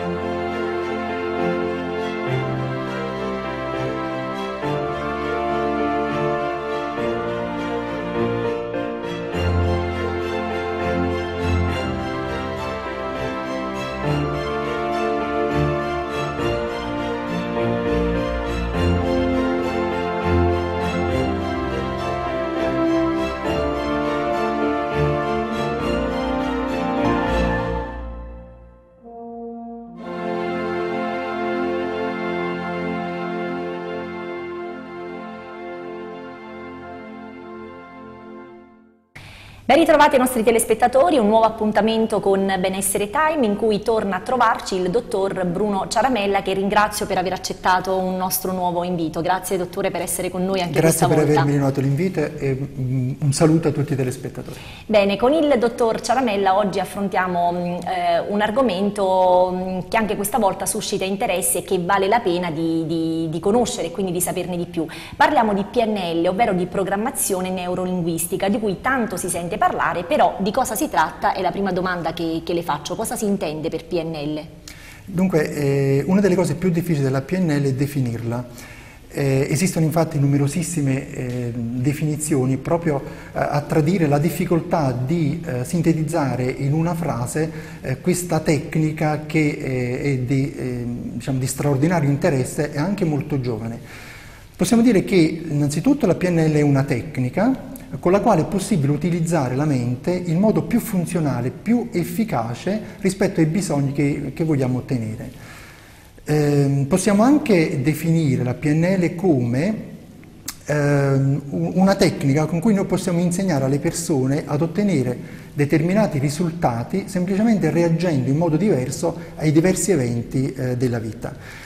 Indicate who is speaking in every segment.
Speaker 1: Ben ritrovati i nostri telespettatori, un nuovo appuntamento con Benessere Time in cui torna a trovarci il dottor Bruno Ciaramella, che ringrazio per aver accettato un nostro nuovo invito. Grazie dottore per essere con noi anche questa volta.
Speaker 2: Grazie per avermi rinnovato l'invito e un saluto a tutti i telespettatori.
Speaker 1: Bene, con il dottor Ciaramella oggi affrontiamo un argomento che anche questa volta suscita interesse e che vale la pena di conoscere e quindi di saperne di più. Parliamo di PNL, ovvero di programmazione neurolinguistica, di cui tanto si sente parlare, però di cosa si tratta è la prima domanda che le faccio. Cosa si intende per PNL?
Speaker 2: Dunque, una delle cose più difficili della PNL è definirla. Esistono infatti numerosissime definizioni proprio a tradire la difficoltà di sintetizzare in una frase questa tecnica che è di straordinario interesse e anche molto giovane. Possiamo dire che innanzitutto la PNL è una tecnica con la quale è possibile utilizzare la mente in modo più funzionale, più efficace rispetto ai bisogni che vogliamo ottenere. Possiamo anche definire la PNL come una tecnica con cui noi possiamo insegnare alle persone ad ottenere determinati risultati semplicemente reagendo in modo diverso ai diversi eventi della vita.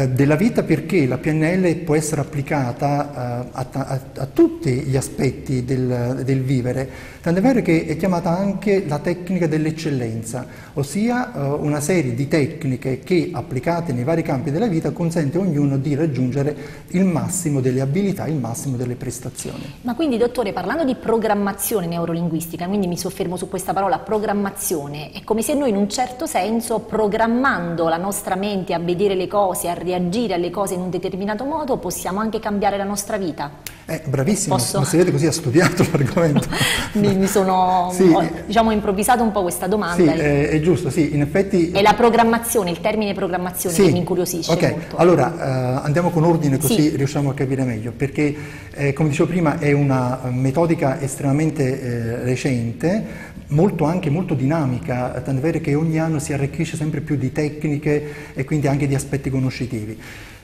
Speaker 2: Perché la PNL può essere applicata a tutti gli aspetti del vivere, tant'è vero che è chiamata anche la tecnica dell'eccellenza, ossia una serie di tecniche che applicate nei vari campi della vita consente a ognuno di raggiungere il massimo delle abilità, il massimo delle prestazioni.
Speaker 1: Ma quindi dottore, parlando di programmazione neurolinguistica, quindi mi soffermo su questa parola programmazione, è come se noi in un certo senso programmando la nostra mente a vedere le cose, a reagire alle cose in un determinato modo, possiamo anche cambiare la nostra vita?
Speaker 2: Bravissimo, ma se vede così ha studiato l'argomento.
Speaker 1: mi sono diciamo improvvisato un po' questa domanda.
Speaker 2: Sì, è giusto, sì, in effetti...
Speaker 1: È la programmazione, il termine programmazione che mi incuriosisce molto.
Speaker 2: Allora andiamo con ordine così riusciamo a capire meglio, perché come dicevo prima è una metodica estremamente recente, anche molto dinamica, tant'è vero che ogni anno si arricchisce sempre più di tecniche e quindi anche di aspetti conoscitivi.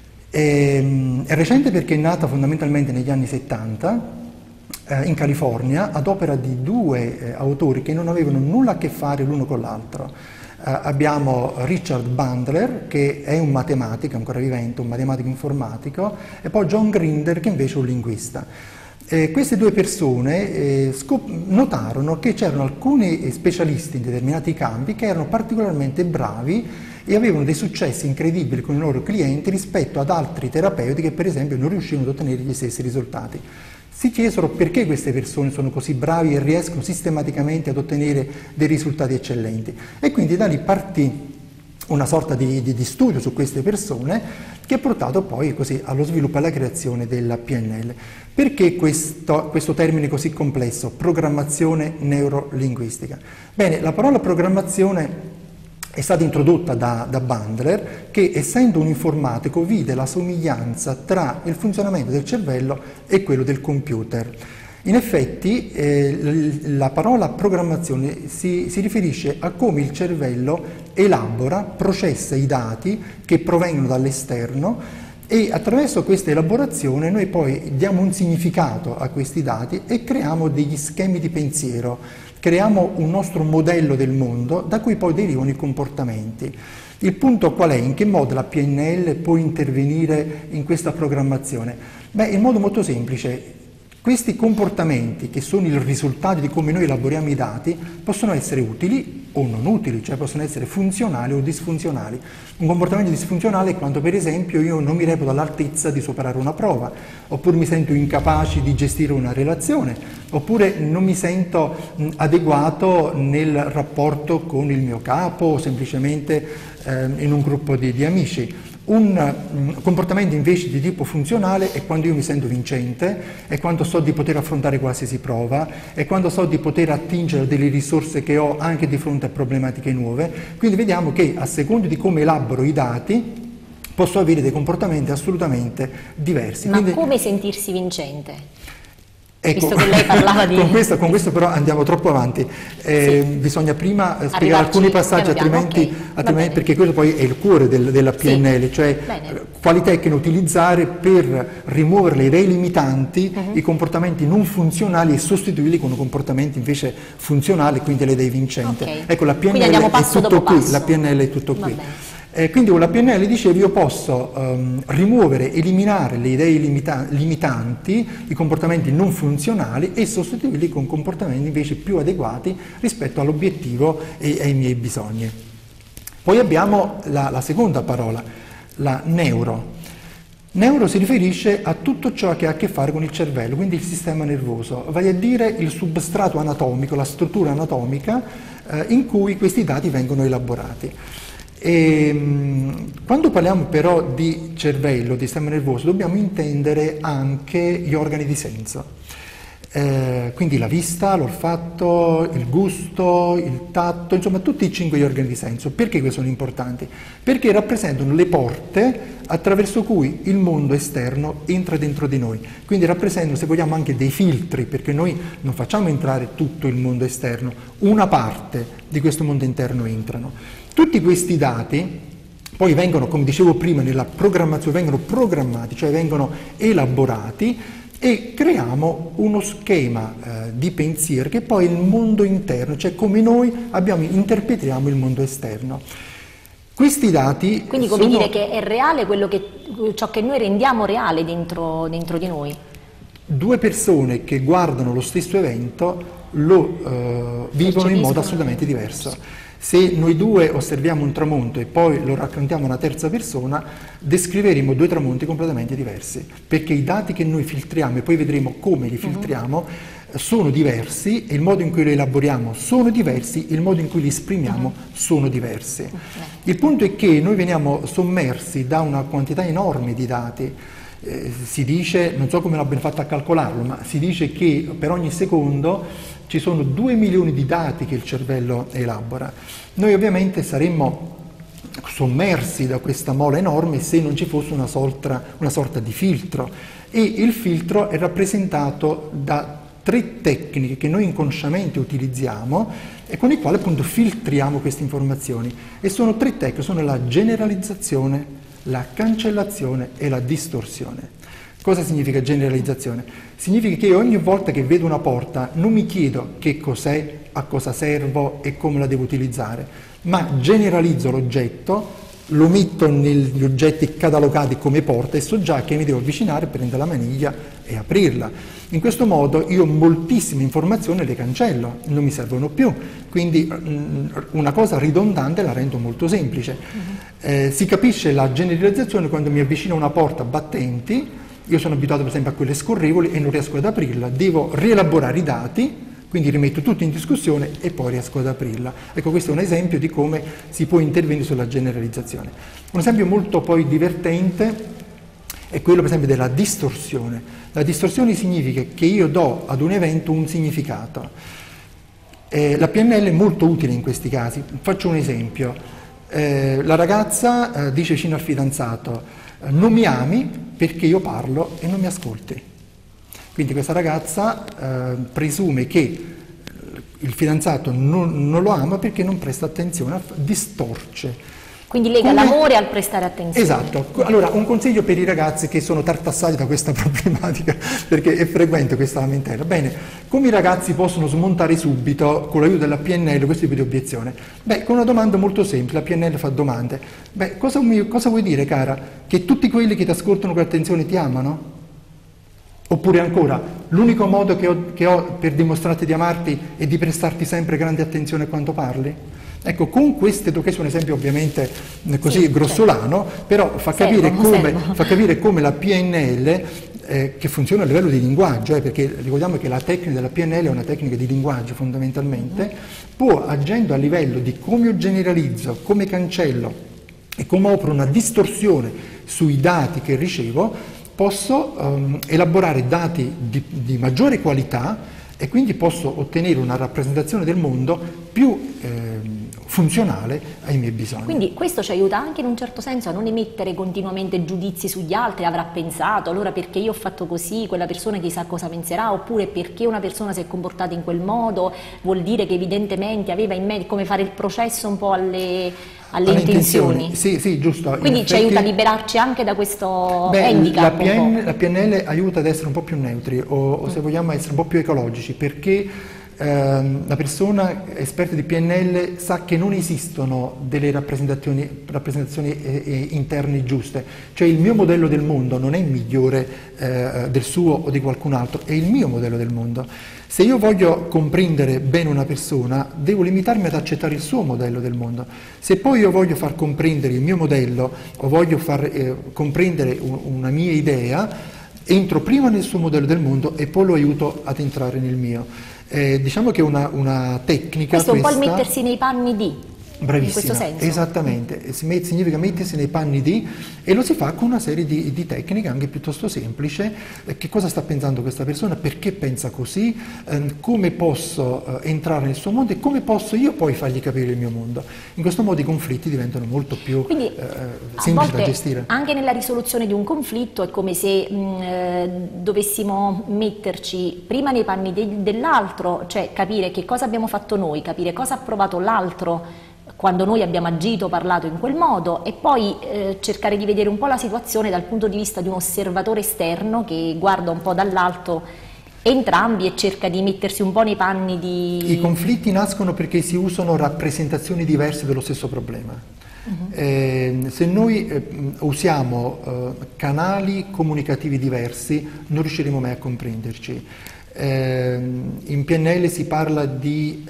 Speaker 2: È recente perché è nata fondamentalmente negli anni 70 in California ad opera di due autori che non avevano nulla a che fare l'uno con l'altro. Abbiamo Richard Bandler, che è un matematico ancora vivente, un matematico informatico, e poi John Grinder, che invece è un linguista. Queste due persone notarono che c'erano alcuni specialisti in determinati campi che erano particolarmente bravi e avevano dei successi incredibili con i loro clienti rispetto ad altri terapeuti che per esempio non riuscivano ad ottenere gli stessi risultati. Si chiesero perché queste persone sono così bravi e riescono sistematicamente ad ottenere dei risultati eccellenti, e quindi da lì partì una sorta di studio su queste persone che ha portato poi così allo sviluppo e alla creazione della PNL. Perché questo termine così complesso, programmazione neurolinguistica? Bene, la parola programmazione è stata introdotta da Bandler, che essendo un informatico vide la somiglianza tra il funzionamento del cervello e quello del computer. In effetti la parola programmazione si riferisce a come il cervello elabora, processa i dati che provengono dall'esterno e attraverso questa elaborazione noi poi diamo un significato a questi dati e creiamo degli schemi di pensiero, creiamo un nostro modello del mondo da cui poi derivano i comportamenti. Il punto qual è? In che modo la PNL può intervenire in questa programmazione? Beh, in modo molto semplice. Questi comportamenti, che sono il risultato di come noi elaboriamo i dati, possono essere utili o non utili, cioè possono essere funzionali o disfunzionali. Un comportamento disfunzionale è quando, per esempio, io non mi reputo all'altezza di superare una prova, oppure mi sento incapace di gestire una relazione, oppure non mi sento adeguato nel rapporto con il mio capo o semplicemente in un gruppo di amici. Un comportamento invece di tipo funzionale è quando io mi sento vincente, è quando so di poter affrontare qualsiasi prova, è quando so di poter attingere delle risorse che ho anche di fronte a problematiche nuove. Quindi vediamo che a seconda di come elaboro i dati posso avere dei comportamenti assolutamente diversi.
Speaker 1: Ma
Speaker 2: quindi,
Speaker 1: come sentirsi vincente?
Speaker 2: ecco,
Speaker 1: Visto che lei parlava di...
Speaker 2: con questo però andiamo troppo avanti,
Speaker 1: Sì.
Speaker 2: Bisogna prima spiegare
Speaker 1: Arrivarci
Speaker 2: alcuni passaggi,
Speaker 1: piano piano,
Speaker 2: altrimenti perché quello poi è il cuore della PNL,
Speaker 1: Sì.
Speaker 2: cioè
Speaker 1: Bene.
Speaker 2: quali tecniche utilizzare per rimuovere le idee limitanti, i comportamenti non funzionali e sostituirli con comportamenti invece funzionali, quindi le idee vincenti.
Speaker 1: Ok.
Speaker 2: Ecco, la
Speaker 1: Quindi
Speaker 2: PNL
Speaker 1: andiamo
Speaker 2: è
Speaker 1: passo
Speaker 2: tutto
Speaker 1: dopo
Speaker 2: qui,
Speaker 1: passo.
Speaker 2: la PNL è tutto
Speaker 1: Va
Speaker 2: qui.
Speaker 1: bene.
Speaker 2: Quindi con la PNL, dicevo, io posso rimuovere, eliminare le idee limitanti, i comportamenti non funzionali e sostituirli con comportamenti invece più adeguati rispetto all'obiettivo e ai miei bisogni. Poi abbiamo la seconda parola, la neuro. Neuro si riferisce a tutto ciò che ha a che fare con il cervello, quindi il sistema nervoso, vale a dire il substrato anatomico, la struttura anatomica in cui questi dati vengono elaborati. Quando parliamo però di cervello, di sistema nervoso, dobbiamo intendere anche gli organi di senso. Quindi la vista, l'olfatto, il gusto, il tatto, insomma tutti i 5 organi di senso. Perché questi sono importanti? Perché rappresentano le porte attraverso cui il mondo esterno entra dentro di noi. Quindi rappresentano, se vogliamo, anche dei filtri, perché noi non facciamo entrare tutto il mondo esterno, una parte di questo mondo interno entrano. Tutti questi dati poi vengono, come dicevo prima, nella programmazione, vengono programmati, cioè vengono elaborati e creiamo uno schema di pensiero che poi è il mondo interno, cioè come noi interpretiamo il mondo esterno. Questi dati
Speaker 1: Quindi come dire che è reale ciò che noi rendiamo reale dentro di noi.
Speaker 2: Due persone che guardano lo stesso evento lo vivono in modo assolutamente diverso. Se noi due osserviamo un tramonto e poi lo raccontiamo a una terza persona, descriveremo 2 tramonti completamente diversi, perché i dati che noi filtriamo, e poi vedremo come li filtriamo, sono diversi, il modo in cui li elaboriamo sono diversi, il modo in cui li esprimiamo sono diversi. Il punto è che noi veniamo sommersi da una quantità enorme di dati. Si dice, non so come l'abbiano fatto a calcolarlo, ma si dice che per ogni secondo ci sono 2 milioni di dati che il cervello elabora. Noi ovviamente saremmo sommersi da questa mole enorme se non ci fosse una sorta di filtro, e il filtro è rappresentato da 3 tecniche che noi inconsciamente utilizziamo e con i quali appunto filtriamo queste informazioni, e sono 3 tecniche, sono la generalizzazione, la cancellazione e la distorsione. Cosa significa generalizzazione? Significa che ogni volta che vedo una porta non mi chiedo che cos'è, a cosa servo e come la devo utilizzare, ma generalizzo l'oggetto, lo metto negli oggetti catalogati come porta e so già che mi devo avvicinare, prendere la maniglia e aprirla. In questo modo io moltissime informazioni le cancello, non mi servono più, quindi una cosa ridondante la rendo molto semplice. Si capisce la generalizzazione quando mi avvicino a una porta battenti. Io sono abituato per esempio a quelle scorrevoli e non riesco ad aprirla, devo rielaborare i dati, quindi rimetto tutto in discussione e poi riesco ad aprirla. Ecco, questo è un esempio di come si può intervenire sulla generalizzazione. Un esempio molto poi divertente è quello per esempio della distorsione. La distorsione significa che io do ad un evento un significato. La PNL è molto utile in questi casi. Faccio un esempio. La ragazza dice vicino al fidanzato: non mi ami perché io parlo e non mi ascolti. Quindi questa ragazza presume che il fidanzato non lo ama perché non presta attenzione, distorce.
Speaker 1: Quindi lega l'amore al prestare attenzione.
Speaker 2: Esatto. Allora, un consiglio per i ragazzi che sono tartassati da questa problematica, perché è frequente questa lamentela. Bene, come i ragazzi possono smontare subito, con l'aiuto della PNL, questo tipo di obiezione? Beh, con una domanda molto semplice, la PNL fa domande. Beh, cosa vuoi dire, cara? Che tutti quelli che ti ascoltano con attenzione ti amano? Oppure ancora, l'unico modo che ho per dimostrarti di amarti è di prestarti sempre grande attenzione quando parli? Ecco, con questo è un esempio ovviamente così sì, grossolano, certo. Però fa capire come la PNL, che funziona a livello di linguaggio, perché ricordiamo che la tecnica della PNL è una tecnica di linguaggio fondamentalmente, può, agendo a livello di come io generalizzo, come cancello e come opero una distorsione sui dati che ricevo, posso elaborare dati di maggiore qualità e quindi posso ottenere una rappresentazione del mondo più funzionale ai miei bisogni.
Speaker 1: Quindi questo ci aiuta anche in un certo senso a non emettere continuamente giudizi sugli altri, avrà pensato, allora perché io ho fatto così, quella persona chissà cosa penserà, oppure perché una persona si è comportata in quel modo, vuol dire che evidentemente aveva in mente come fare il processo un po' alle intenzioni.
Speaker 2: Sì, giusto.
Speaker 1: Quindi ci aiuta a liberarci anche da questo handicap.
Speaker 2: La PNL aiuta ad essere un po' più neutri o se vogliamo essere un po' più ecologici, perché la persona esperta di PNL sa che non esistono delle rappresentazioni interne giuste, cioè il mio modello del mondo non è migliore del suo o di qualcun altro, è il mio modello del mondo. Se io voglio comprendere bene una persona, devo limitarmi ad accettare il suo modello del mondo. Se poi io voglio far comprendere il mio modello o voglio far comprendere una mia idea, entro prima nel suo modello del mondo e poi lo aiuto ad entrare nel mio. Diciamo che una tecnica.
Speaker 1: Questo è un po' il mettersi nei panni di.
Speaker 2: Bravissima,
Speaker 1: in questo senso.
Speaker 2: Esattamente, significa mettersi nei panni di, e lo si fa con una serie di tecniche anche piuttosto semplici. Che cosa sta pensando questa persona, perché pensa così, come posso entrare nel suo mondo e come posso io poi fargli capire il mio mondo. In questo modo i conflitti diventano molto più semplici da gestire.
Speaker 1: Anche nella risoluzione di un conflitto è come se dovessimo metterci prima nei panni dell'altro, cioè capire che cosa abbiamo fatto noi, capire cosa ha provato l'altro quando noi abbiamo agito, parlato in quel modo, e poi cercare di vedere un po' la situazione dal punto di vista di un osservatore esterno che guarda un po' dall'alto entrambi e cerca di mettersi un po' nei panni di.
Speaker 2: I conflitti nascono perché si usano rappresentazioni diverse dello stesso problema. Se noi usiamo canali comunicativi diversi non riusciremo mai a comprenderci. In PNL si parla di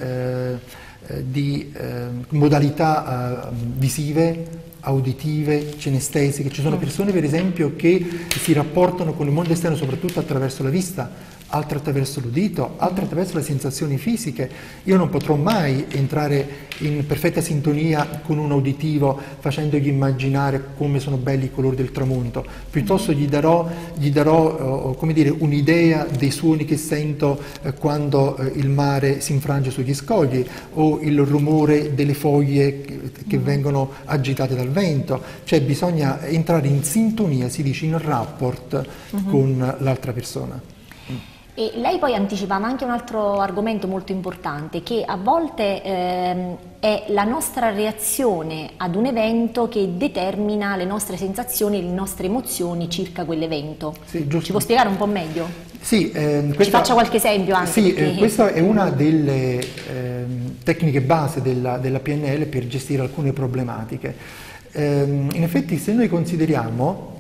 Speaker 2: modalità visive, auditive, cinestesiche. Ci sono persone per esempio che si rapportano con il mondo esterno soprattutto attraverso la vista, altre attraverso l'udito, altre attraverso le sensazioni fisiche. Io non potrò mai entrare in perfetta sintonia con un uditivo facendogli immaginare come sono belli i colori del tramonto, piuttosto gli darò come dire, un'idea dei suoni che sento quando il mare si infrange sugli scogli, o il rumore delle foglie che vengono agitate dal vento. Cioè bisogna entrare in sintonia, si dice in rapport con l'altra persona.
Speaker 1: E lei poi anticipava anche un altro argomento molto importante, che a volte è la nostra reazione ad un evento che determina le nostre sensazioni e le nostre emozioni circa quell'evento.
Speaker 2: Sì, giusto.
Speaker 1: Ci può spiegare un po' meglio?
Speaker 2: Sì,
Speaker 1: ci faccia qualche esempio anche.
Speaker 2: Sì, questa è una delle tecniche base della PNL per gestire alcune problematiche. In effetti, se noi consideriamo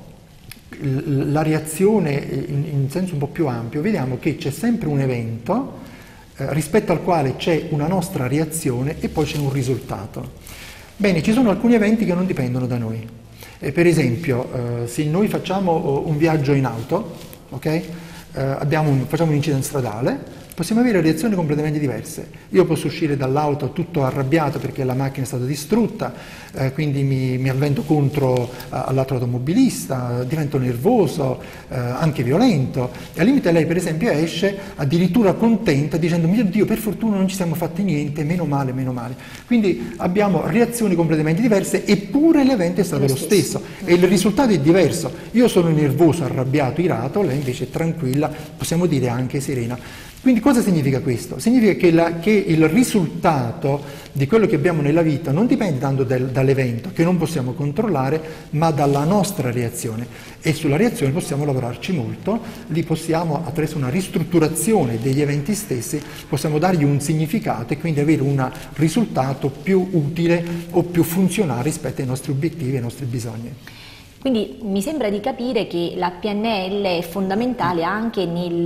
Speaker 2: la reazione in senso un po' più ampio, vediamo che c'è sempre un evento rispetto al quale c'è una nostra reazione e poi c'è un risultato. Bene, ci sono alcuni eventi che non dipendono da noi. Per esempio, se noi facciamo un viaggio in auto, okay? Facciamo un incidente stradale, possiamo avere reazioni completamente diverse. Io posso uscire dall'auto tutto arrabbiato perché la macchina è stata distrutta, quindi mi avvento contro all'altro automobilista, divento nervoso, anche violento, e al limite lei per esempio esce addirittura contenta dicendo: mio Dio, per fortuna non ci siamo fatti niente, meno male, meno male. Quindi abbiamo reazioni completamente diverse, eppure l'evento è stato lo stesso e il risultato è diverso. Io sono nervoso, arrabbiato, irato, lei invece è tranquilla, possiamo dire anche serena. Quindi cosa significa questo? Significa che il risultato di quello che abbiamo nella vita non dipende tanto dall'evento, che non possiamo controllare, ma dalla nostra reazione. E sulla reazione possiamo lavorarci molto, lì possiamo, attraverso una ristrutturazione degli eventi stessi, possiamo dargli un significato e quindi avere un risultato più utile o più funzionale rispetto ai nostri obiettivi e ai nostri bisogni.
Speaker 1: Quindi mi sembra di capire che la PNL è fondamentale anche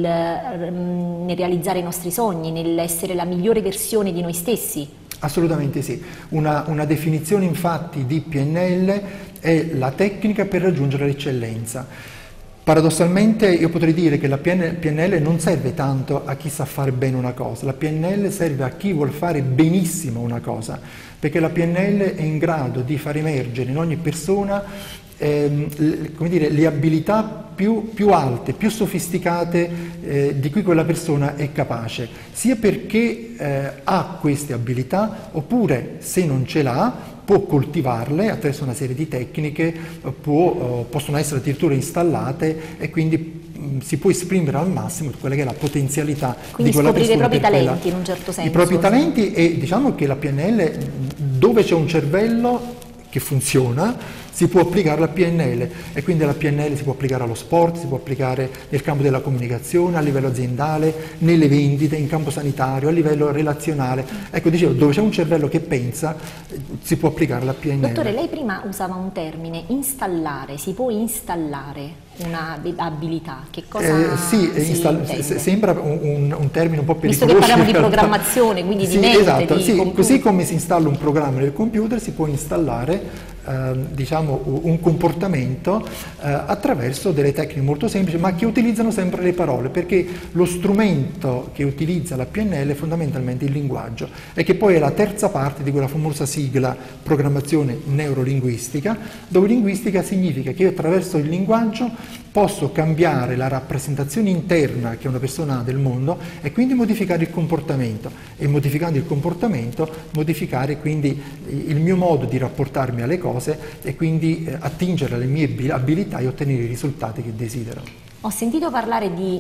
Speaker 1: nel realizzare i nostri sogni, nell'essere la migliore versione di noi stessi.
Speaker 2: Assolutamente sì. Una definizione infatti di PNL è la tecnica per raggiungere l'eccellenza. Paradossalmente io potrei dire che la PNL non serve tanto a chi sa fare bene una cosa, la PNL serve a chi vuol fare benissimo una cosa, perché la PNL è in grado di far emergere in ogni persona come dire, le abilità più alte, più sofisticate di cui quella persona è capace, sia perché ha queste abilità, oppure se non ce l'ha può coltivarle attraverso una serie di tecniche, possono essere addirittura installate e quindi si può esprimere al massimo quella che è la potenzialità
Speaker 1: quindi
Speaker 2: di quella persona.
Speaker 1: Quindi scoprire i propri talenti in un certo senso.
Speaker 2: I propri talenti, e diciamo che la PNL, dove c'è un cervello che funziona, si può applicare la PNL, e quindi la PNL si può applicare allo sport, si può applicare nel campo della comunicazione, a livello aziendale, nelle vendite, in campo sanitario, a livello relazionale. Ecco, dicevo, dove c'è un cervello che pensa, si può applicare la PNL.
Speaker 1: Dottore, lei prima usava un termine, installare, si può installare una abilità, che cosa
Speaker 2: sembra un termine un po' pericoloso.
Speaker 1: Visto che parliamo di programmazione, quindi di mente,
Speaker 2: esatto,
Speaker 1: di computer.
Speaker 2: Così come si installa un programma nel computer, si può installare diciamo un comportamento attraverso delle tecniche molto semplici, ma che utilizzano sempre le parole, perché lo strumento che utilizza la PNL è fondamentalmente il linguaggio, e che poi è la terza parte di quella famosa sigla programmazione neurolinguistica, dove linguistica significa che io attraverso il linguaggio posso cambiare la rappresentazione interna che una persona ha del mondo e quindi modificare il comportamento, e modificando il comportamento modificare quindi il mio modo di rapportarmi alle cose e quindi attingere alle mie abilità e ottenere i risultati che desidero.
Speaker 1: Ho sentito parlare di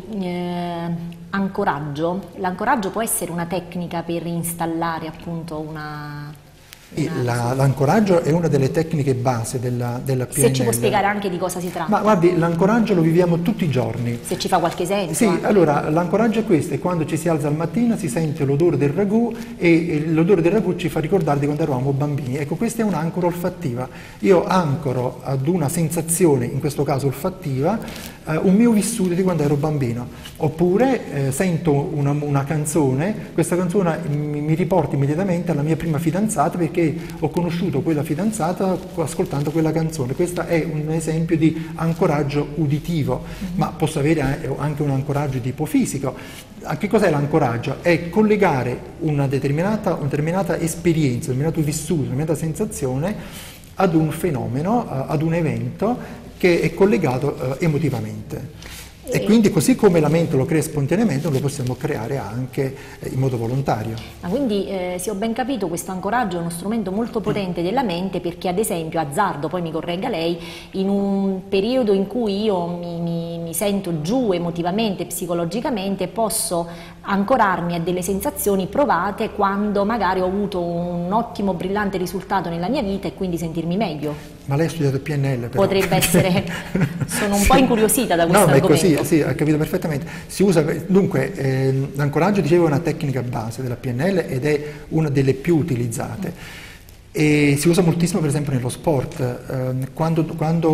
Speaker 1: ancoraggio. L'ancoraggio può essere una tecnica per installare appunto una...
Speaker 2: L'ancoraggio è una delle tecniche base della PNL.
Speaker 1: Se ci può spiegare anche di cosa si tratta.
Speaker 2: Ma guardi, l'ancoraggio lo viviamo tutti i giorni.
Speaker 1: Se ci fa qualche esempio.
Speaker 2: Sì, allora l'ancoraggio è questo: è quando ci si alza al mattino, si sente l'odore del ragù, e l'odore del ragù ci fa ricordare di quando eravamo bambini. Ecco, questa è un'ancora olfattiva. Io ancoro ad una sensazione, in questo caso olfattiva, un mio vissuto di quando ero bambino. Oppure sento una canzone, questa canzone mi riporta immediatamente alla mia prima fidanzata, perché ho conosciuto quella fidanzata ascoltando quella canzone. Questo è un esempio di ancoraggio uditivo, ma posso avere anche un ancoraggio di tipo fisico. Che cos'è l'ancoraggio? È collegare una determinata esperienza, un determinato vissuto, una determinata sensazione ad un fenomeno, ad un evento che è collegato emotivamente. E quindi, così come la mente lo crea spontaneamente, lo possiamo creare anche in modo volontario.
Speaker 1: Ma quindi, se ho ben capito, questo ancoraggio è uno strumento molto potente della mente, perché ad esempio, azzardo, poi mi corregga lei, in un periodo in cui io mi sento giù emotivamente, psicologicamente, posso ancorarmi a delle sensazioni provate quando magari ho avuto un ottimo, brillante risultato nella mia vita, e quindi sentirmi meglio.
Speaker 2: Ma lei ha studiato PNL, però.
Speaker 1: Potrebbe essere, sono un po' incuriosita da questo argomento.
Speaker 2: No, ma è così, sì, ha capito perfettamente. Si usa, dunque, l'ancoraggio, dicevo, è una tecnica base della PNL ed è una delle più utilizzate. E si usa moltissimo per esempio nello sport. Quando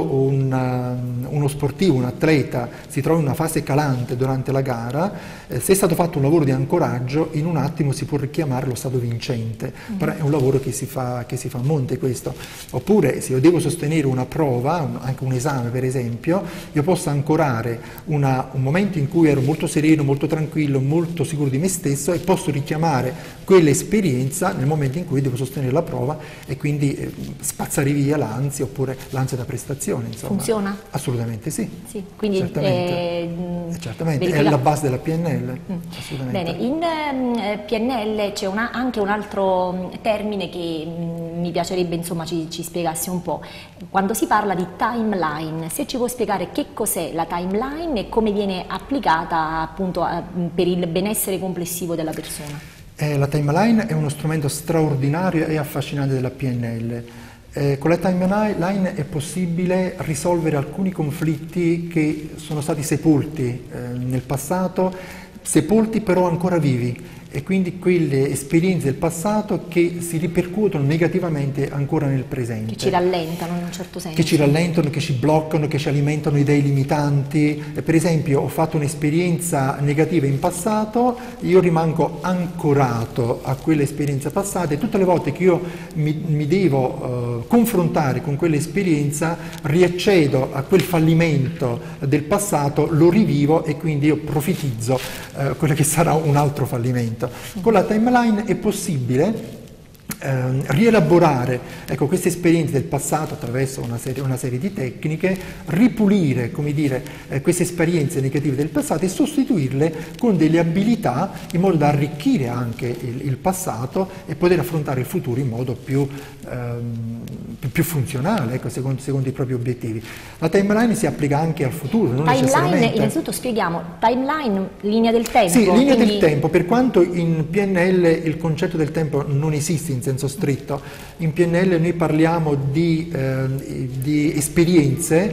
Speaker 2: uno sportivo, un atleta si trova in una fase calante durante la gara, se è stato fatto un lavoro di ancoraggio, in un attimo si può richiamare lo stato vincente. Però è un lavoro che si fa a monte, questo. Oppure, se io devo sostenere una prova, anche un esame per esempio, io posso ancorare un momento in cui ero molto sereno, molto tranquillo, molto sicuro di me stesso, e posso richiamare quell'esperienza nel momento in cui devo sostenere la prova, e quindi spazzare via l'ansia, oppure l'ansia da prestazione. Insomma.
Speaker 1: Funziona?
Speaker 2: Assolutamente sì.
Speaker 1: Sì, quindi
Speaker 2: certamente è la base della PNL.
Speaker 1: Bene, in PNL c'è anche un altro termine che mi piacerebbe insomma ci spiegassi un po'. Quando si parla di timeline, se ci può spiegare che cos'è la timeline e come viene applicata appunto per il benessere complessivo della persona.
Speaker 2: La timeline è uno strumento straordinario e affascinante della PNL. Con la timeline è possibile risolvere alcuni conflitti che sono stati sepolti nel passato, sepolti però ancora vivi, e quindi quelle esperienze del passato che si ripercuotono negativamente ancora nel presente.
Speaker 1: Che ci rallentano in un certo senso.
Speaker 2: Che ci rallentano, che ci bloccano, che ci alimentano idee limitanti. Per esempio, ho fatto un'esperienza negativa in passato, io rimango ancorato a quell'esperienza passata e tutte le volte che io mi devo confrontare con quell'esperienza, riaccedo a quel fallimento del passato, lo rivivo e quindi io profetizzo quello che sarà un altro fallimento. Con la timeline è possibile rielaborare, ecco, queste esperienze del passato attraverso una serie di tecniche, ripulire, come dire, queste esperienze negative del passato e sostituirle con delle abilità in modo da arricchire anche il passato e poter affrontare il futuro in modo più funzionale, ecco, secondo i propri obiettivi. La timeline si applica anche al futuro, non necessariamente.
Speaker 1: Innanzitutto spieghiamo, timeline, linea del tempo.
Speaker 2: Sì, linea del tempo, per quanto in PNL il concetto del tempo non esiste in senso stretto, in PNL noi parliamo di esperienze,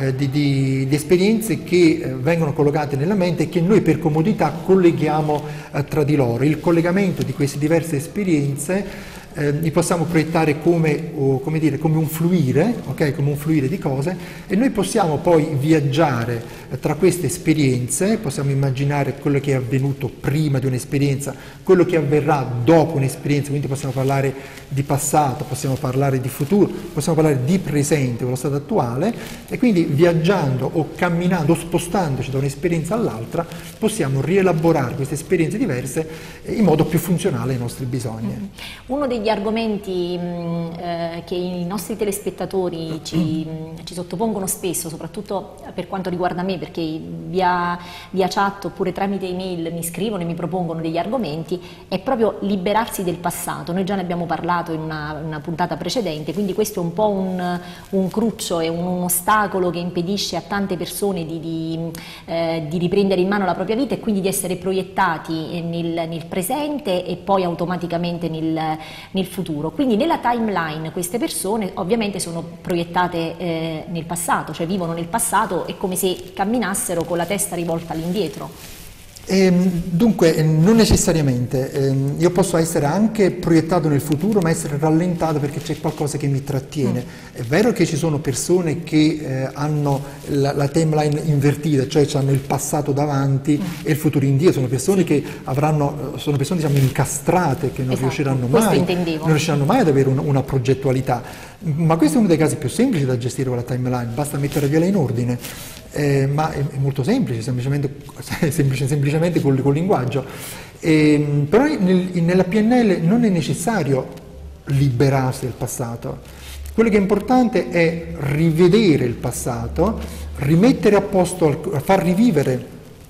Speaker 2: di esperienze che vengono collocate nella mente e che noi per comodità colleghiamo tra di loro. Il collegamento di queste diverse esperienze li possiamo proiettare come un fluire, okay? Come un fluire di cose, e noi possiamo poi viaggiare tra queste esperienze, possiamo immaginare quello che è avvenuto prima di un'esperienza, quello che avverrà dopo un'esperienza, quindi possiamo parlare di passato, possiamo parlare di futuro, possiamo parlare di presente, con lo stato attuale, e quindi viaggiando o camminando o spostandoci da un'esperienza all'altra possiamo rielaborare queste esperienze diverse in modo più funzionale ai nostri bisogni.
Speaker 1: Uno degli argomenti che i nostri telespettatori ci sottopongono spesso, soprattutto per quanto riguarda me, perché via chat oppure tramite email mi scrivono e mi propongono degli argomenti, è proprio liberarsi del passato. Noi già ne abbiamo parlato in una puntata precedente, quindi questo è un po' un cruccio, è un ostacolo che impedisce a tante persone di riprendere in mano la propria vita e quindi di essere proiettati nel presente e poi automaticamente nel futuro. Quindi nella timeline queste persone ovviamente sono proiettate nel passato, cioè vivono nel passato, è come se camminassero con la testa rivolta all'indietro.
Speaker 2: Dunque, non necessariamente, io posso essere anche proiettato nel futuro ma essere rallentato perché c'è qualcosa che mi trattiene. È vero che ci sono persone che hanno la timeline invertita, cioè hanno il passato davanti e il futuro indietro, sono persone che sono persone, diciamo, incastrate, che non riusciranno mai ad avere una progettualità, ma questo è uno dei casi più semplici da gestire con la timeline, basta mettere via in ordine. Ma è molto semplice, semplicemente col linguaggio. Però nella PNL non è necessario liberarsi del passato. Quello che è importante è rivedere il passato, rimettere a posto, far rivivere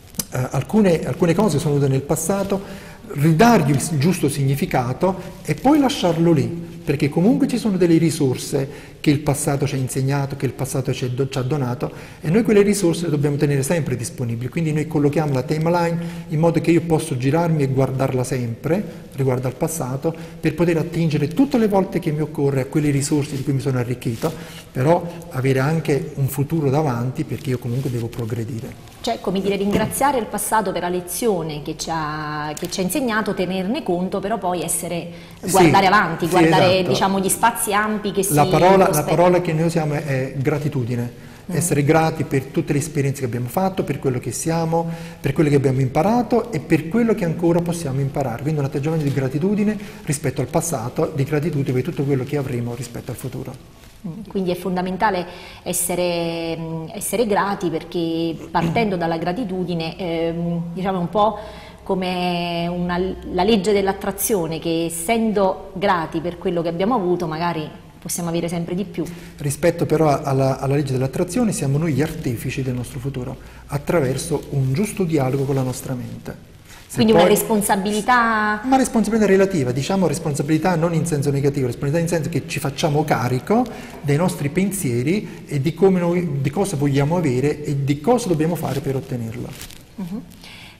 Speaker 2: alcune cose che sono venute nel passato, ridargli il giusto significato e poi lasciarlo lì, perché comunque ci sono delle risorse che il passato ci ha insegnato, che il passato ci ha donato, e noi quelle risorse le dobbiamo tenere sempre disponibili. Quindi noi collochiamo la timeline in modo che io posso girarmi e guardarla sempre riguardo al passato, per poter attingere tutte le volte che mi occorre a quelle risorse di cui mi sono arricchito, però avere anche un futuro davanti, perché io comunque devo progredire.
Speaker 1: Cioè, come dire, ringraziare il passato per la lezione che ci ha insegnato, tenerne conto, però poi guardare avanti, guardare, esatto, diciamo, gli spazi ampi che si prospettano.
Speaker 2: La parola che noi usiamo è gratitudine. Essere grati per tutte le esperienze che abbiamo fatto, per quello che siamo, per quello che abbiamo imparato e per quello che ancora possiamo imparare. Quindi un atteggiamento di gratitudine rispetto al passato, di gratitudine per tutto quello che avremo rispetto al futuro.
Speaker 1: Quindi è fondamentale essere grati, perché partendo dalla gratitudine, diciamo, un po' come la legge dell'attrazione, che essendo grati per quello che abbiamo avuto magari possiamo avere sempre di più.
Speaker 2: Rispetto però alla legge dell'attrazione, siamo noi gli artefici del nostro futuro, attraverso un giusto dialogo con la nostra mente.
Speaker 1: Quindi una responsabilità...
Speaker 2: Una responsabilità relativa, diciamo responsabilità non in senso negativo, responsabilità in senso che ci facciamo carico dei nostri pensieri e di cosa vogliamo avere e di cosa dobbiamo fare per ottenerlo.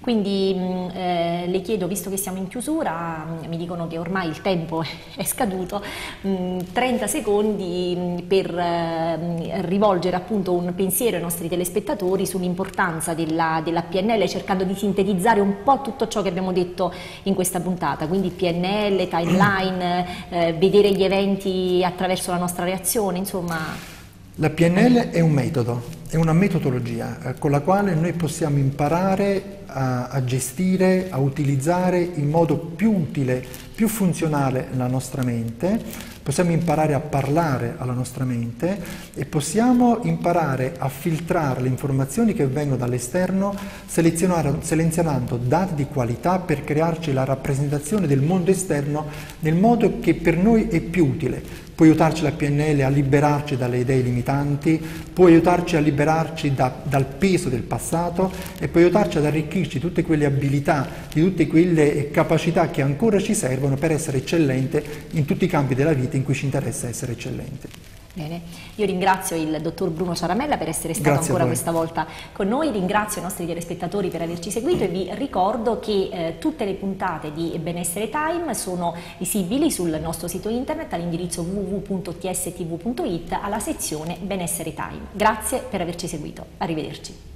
Speaker 1: Quindi le chiedo, visto che siamo in chiusura, mi dicono che ormai il tempo è scaduto, 30 secondi per rivolgere appunto un pensiero ai nostri telespettatori sull'importanza della PNL, cercando di sintetizzare un po' tutto ciò che abbiamo detto in questa puntata, quindi PNL, timeline, vedere gli eventi attraverso la nostra reazione, insomma.
Speaker 2: La PNL è un metodo, è una metodologia con la quale noi possiamo imparare a gestire, a utilizzare in modo più utile, più funzionale la nostra mente, possiamo imparare a parlare alla nostra mente e possiamo imparare a filtrare le informazioni che vengono dall'esterno, selezionando dati di qualità per crearci la rappresentazione del mondo esterno nel modo che per noi è più utile. Può aiutarci la PNL a liberarci dalle idee limitanti, può aiutarci a liberarci dal peso del passato e può aiutarci ad arricchirci tutte quelle abilità, di tutte quelle capacità che ancora ci servono per essere eccellente in tutti i campi della vita in cui ci interessa essere eccellenti.
Speaker 1: Bene, io ringrazio il dottor Bruno Ciaramella per essere stato ancora questa volta con noi, ringrazio i nostri telespettatori per averci seguito e vi ricordo che tutte le puntate di Benessere Time sono visibili sul nostro sito internet all'indirizzo www.tstv.it alla sezione Benessere Time. Grazie per averci seguito, arrivederci.